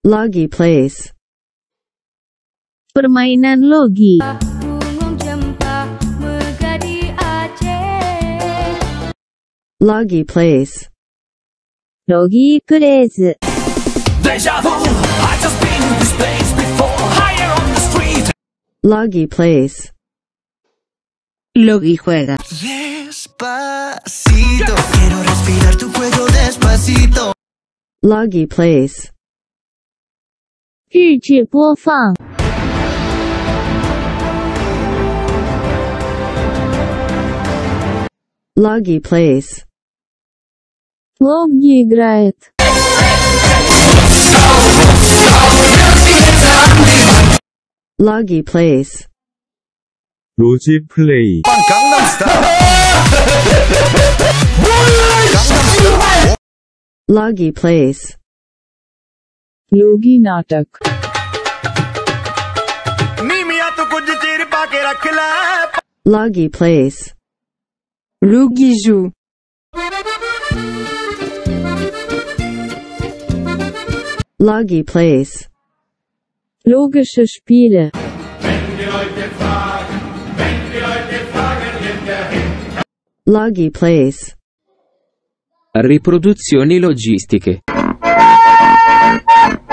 Loggy plays. Permainan Loggy. Loggy plays. Loggy plays. Deja vu, I just been in this place before. Higher on the street. Loggy plays. Loggy juega. Despacito, quiero respirar tu cuello despacito. Loggy plays. 日志播放。 Loggy plays. Loggy играет. Loggy plays. 로지 플레이. Loggy plays. Loggy नाटक। Loggy plays. Loggy joue. Loggy plays. Logische Spiele. Loggy plays. Riproduzioni logistiche.